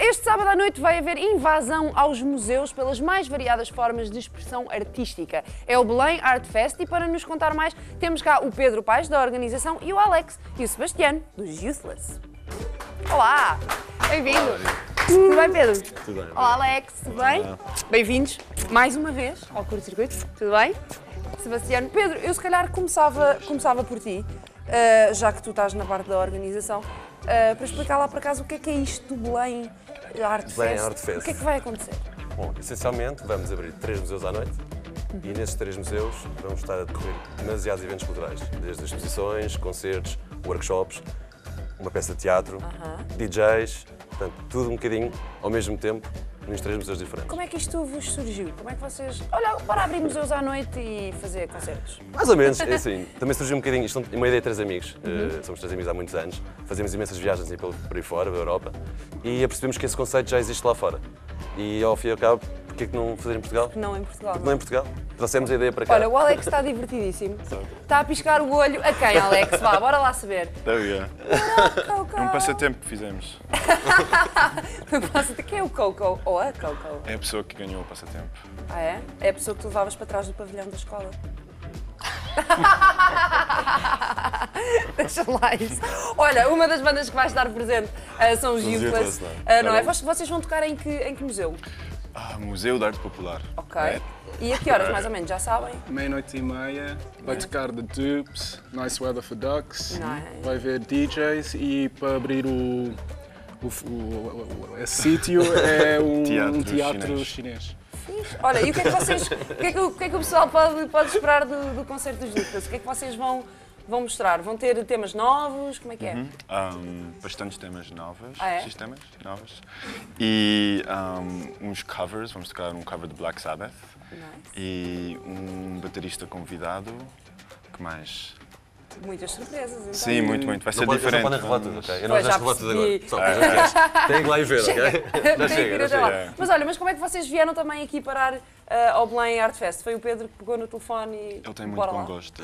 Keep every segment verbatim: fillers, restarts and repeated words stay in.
este sábado à noite vai haver invasão aos museus pelas mais variadas formas de expressão artística. É o Belém Art Fest e para nos contar mais temos cá o Pedro Paes, da organização, e o Alex e o Sebastiano, dos Youthless. Olá! Bem-vindo! Tudo bem, Pedro? Tudo bem. Olá, Alex, tudo bem? Bem-vindos mais uma vez ao Curto Circuito, tudo bem? Sebastiano, Pedro, eu se calhar começava, começava por ti, uh, já que tu estás na parte da organização, uh, para explicar lá por acaso o que é que é isto do Belém Art Fest. Belém Art Fest. O que é que vai acontecer? Bom, essencialmente vamos abrir três museus à noite Uhum. e nesses três museus vamos estar a decorrer demasiados eventos culturais, desde exposições, concertos, workshops, uma peça de teatro, Uhum. D Js, portanto, tudo um bocadinho ao mesmo tempo nos três museus diferentes. Como é que isto vos surgiu? Como é que vocês... Olha, para abrir museus à noite e fazer concertos. Mais ou menos, é assim, também surgiu um bocadinho, isto é uma ideia de três amigos, Uhum. uh, somos três amigos há muitos anos, fazemos imensas viagens aí pelo- por aí fora, pela Europa, e apercebemos que esse conceito já existe lá fora. E ao fim e ao cabo, porquê que não fazer em Portugal? Não em Portugal. Não em Portugal. Trouxemos a ideia para cá. Olha, o Alex está divertidíssimo. Está a piscar o olho. A quem, Alex? Vá, bora lá saber. There we go. Coco. É um passatempo que fizemos. Quem é o Coco? Ou a Coco? É a pessoa que ganhou o passatempo. Ah, é? É a pessoa que tu levavas para trás do pavilhão da escola. Deixa lá isso. Olha, uma das bandas que vai estar presente uh, são os Os Youthless. Youthless, não é? Uh, não é? Vocês- Vocês vão tocar em que, em que museu? Ah, Museu de Arte Popular. Ok. É. E a que horas, mais ou menos? Já sabem? Meia-noite e meia, vai tocar The Dupes, Nice Weather for Ducks, Nice. vai ver D Js e para abrir o, o, o, o, esse sítio é um Teatro um teatro chinês. chinês. Fixe. Olha, e o que é que vocês. O que é que, o, que é que o pessoal pode, pode esperar do, do concerto dos Youthless? O que é que vocês vão, vão mostrar? Vão ter temas novos? Como é que é? Um, bastantes temas novos, Ah, é? sistemas novos. E um, uns covers, vamos tocar um cover de Black Sabbath. Nice. E um baterista convidado. Que mais? Muitas surpresas, então. Sim, muito, muito. Vai ser Não pode- diferente. Não podem revelar tudo, vamos- ok? Eu não Pois, já já revelar tudo percebi. agora. Só, tem que lá ir ver, ok? Já Tem que chega, ir já até lá. chega. Mas olha, mas como é que vocês vieram também aqui parar ah, ao Belém Art Fest? Foi o Pedro que pegou no telefone e. Ele tem muito bora bom lá. gosto.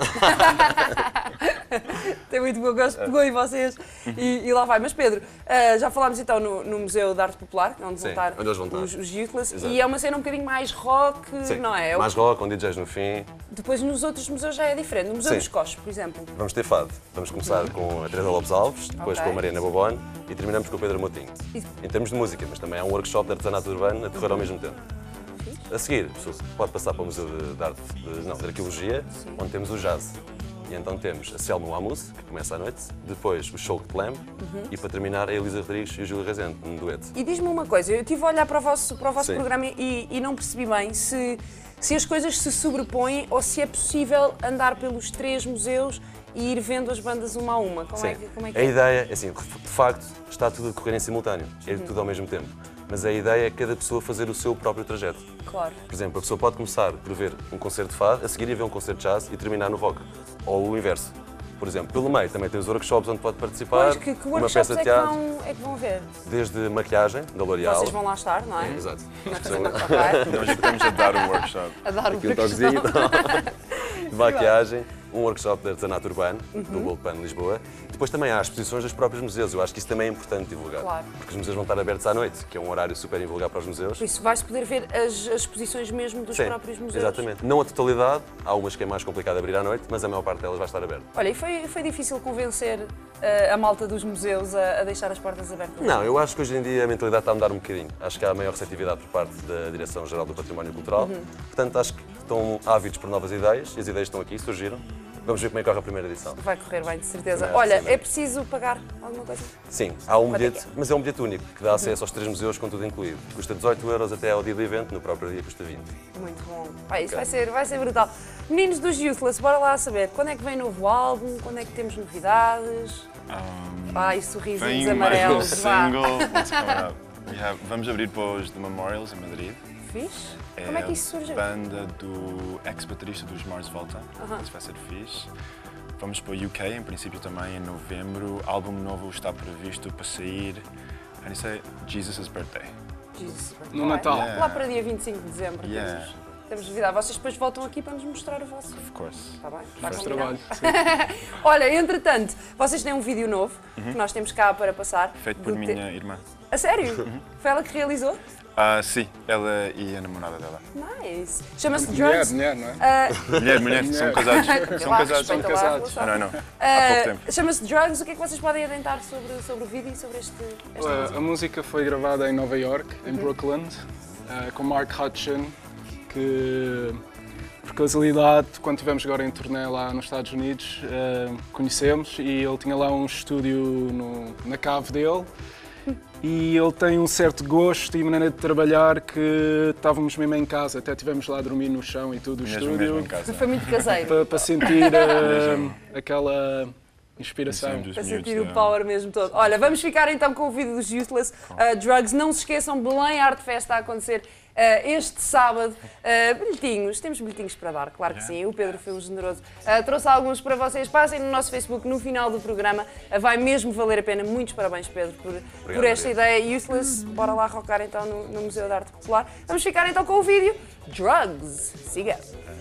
Tem muito bom gosto, pegou em vocês e, e lá vai. Mas Pedro, ah, já falámos então no, no Museu de Arte Popular, onde Sim, vão estar onde eles vão estar. os, os Youthless, Exato. e é uma cena um bocadinho mais rock, Sim, não é? É o- mais rock, com D Js no fim. Depois nos outros museus já é diferente. No Museu Sim. dos Coches, por exemplo. Vamos ter fado. Vamos começar com a Teresa Lopes Alves, depois Ok. com a Mariana Bobone e terminamos com o Pedro Motinho. Isso. Em termos de música, mas também há um workshop de artesanato urbano a decorrer ao mesmo tempo. A seguir, a pessoa pode passar para o Museu de, de Arte, de, não, de Arqueologia, onde temos o jazz. E então temos a Selma Wamus, que começa à noite, depois o Show Clam e para terminar a Elisa Rodrigues e o Júlio Rezende, um dueto. E diz-me uma coisa, eu estive a olhar para o vosso, para o vosso Sim. programa e, e não percebi bem se, se as coisas se sobrepõem ou se é possível andar pelos três museus e ir vendo as bandas uma a uma. Como é Sim. que, como é, que A é? ideia, é assim, de facto, está tudo a decorrer em simultâneo, é tudo ao mesmo tempo. Mas a ideia é cada pessoa fazer o seu próprio trajeto. Claro. Por exemplo, a pessoa pode começar por ver um concerto de fado, a seguir ir ver um concerto de jazz e terminar no rock. Ou o inverso. Por exemplo, pelo meio também tem os workshops onde pode participar, Pois, que, que uma workshops peça de é que, teatro, vão, é que vão ver? desde maquiagem, da L'Oréal. Vocês vão lá estar, não é? Exato. Ok. Nós estamos a dar um workshop. A dar um Aqui um toquezinho de maquiagem, um workshop de artesanato urbano, Uhum. do Bolpan de Lisboa. Depois também há as exposições dos próprios museus. Eu acho que isso também é importante divulgar. Claro. Porque os museus vão estar abertos à noite, que é um horário super invulgar para os museus. Por isso, vais poder ver as, as exposições mesmo dos Sim, próprios museus. exatamente. Não a totalidade, há umas que é mais complicado abrir à noite, mas a maior parte delas vai estar aberta. Olha, e foi, foi difícil convencer eh, a malta dos museus a, a deixar as portas abertas? Não, eu acho que hoje em dia a mentalidade está a mudar um bocadinho. Acho que há maior receptividade por parte da Direção-Geral do Património Cultural. Uhum. Portanto, acho que estão ávidos por novas ideias e as ideias estão aqui, surgiram. Vamos ver como é que corre a primeira edição. Vai correr bem, de certeza. Também acho Olha, que sim, é preciso pagar alguma coisa? Sim, há um Quanto é que bilhete, mas é um bilhete único, que dá acesso aos três museus com tudo incluído. Custa dezoito euros até ao dia do evento, no próprio dia custa vinte. Muito bom. Pá, isso vai ser, vai ser brutal. Meninos dos Youthless, bora lá saber quando é que vem novo álbum, quando é que temos novidades. Um, Ai, sorrisinhos Vem mais um amarelos, vá. single. What's coming up? We have- vamos abrir para os The Memorials em Madrid. Fixe? Como é que isso surgiu? a banda do ex-baterista dos Mars Volta. Isso vai ser fixe. Vamos para o U K, em princípio também em novembro. Álbum novo está previsto para sair. How do you say? Jesus' Birthday. Jesus, No vai. Natal. Lá para dia vinte e cinco de dezembro Yeah. temos, temos novidade. Vocês depois voltam aqui para nos mostrar o vosso. Of course. Está bem? Está Faz combinado. trabalho. Olha, entretanto, vocês têm um vídeo novo que nós temos cá para passar. Feito por do te- minha irmã. A sério? Foi ela que realizou? Ah, sim, ela e a namorada dela. Nice. Chama-se Mulher, Drugs. mulher, não é? Ah, Mulher, mulher, são casados. São lá, casados. respeita lá a casados. relação. Não, não, não. Ah, Há pouco tempo. Chama-se Drugs. O que é que vocês podem adiantar sobre, sobre o vídeo e sobre este, esta A, música? a música foi gravada em Nova York, em Brooklyn, eh, com Mark Hutchin, que por casualidade, quando estivemos agora em turnê lá nos Estados Unidos, eh, conhecemos e ele tinha lá um estúdio no- na cave dele. E ele tem um certo gosto e maneira de trabalhar que estávamos mesmo em casa, até estivemos lá a dormir no chão e tudo, o Mesmo, estúdio, mesmo em casa. Foi muito caseiro. para, para sentir eh, aquela inspiração. Conhecemos os Para miúdos sentir o da- power mesmo todo. Olha, vamos ficar então com o vídeo dos Useless uh, Drugs. Não se esqueçam, Belém Art Fest a acontecer uh, este sábado. Uh, bilhetinhos, temos bilhetinhos para dar, claro que sim. O Pedro foi um generoso. Uh, trouxe alguns para vocês. Passem no nosso Facebook no final do programa. Uh, vai mesmo valer a pena. Muitos parabéns, Pedro, por, por esta Maria. ideia. Useless, bora lá rocar então no, no Museu de Arte Popular. Vamos ficar então com o vídeo Drugs. Siga.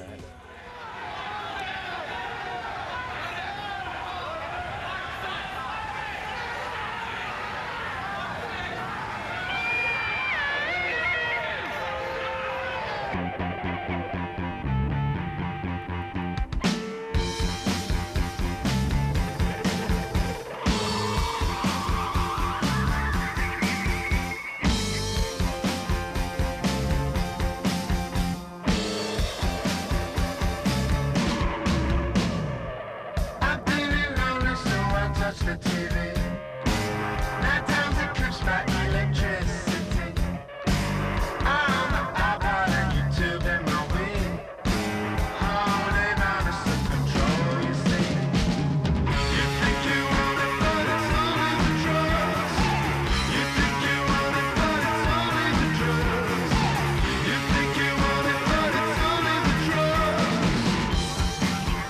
I'm feeling lonely, so I touch the T V. Nine times it trips my electricity. I'm an iPod and YouTube in my wing. Holding on to some control, you see. You think you want it, but it's only the drugs. You think you want it, but it's only the drugs. You think you want it, but it's only the drugs.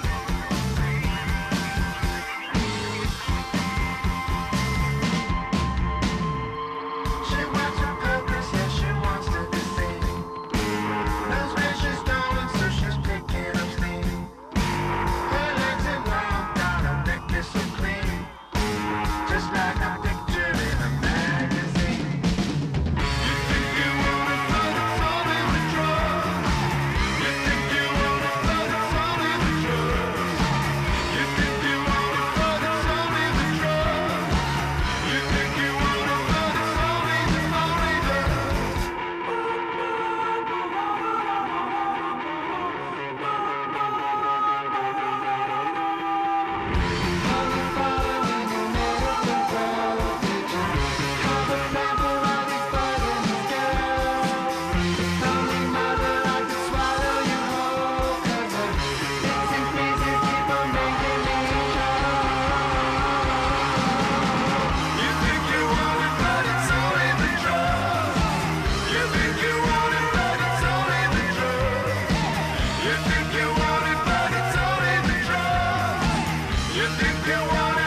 She wants her purpose, yeah, she wants to be seen. Knows where she's going, so she's picking up steam. Her legs are long, down her neck is so clean. Just like a picture in a magazine. You think you want it, but it's only the drugs. You think you want it, but it's only the drugs. You think you want it, but it's only the drugs. You think you want it, but it's only the, only the. You think you want it, but it's only the drugs. You think you want it, but it's only the drugs. You think you want it, but it's only the drugs. You think you want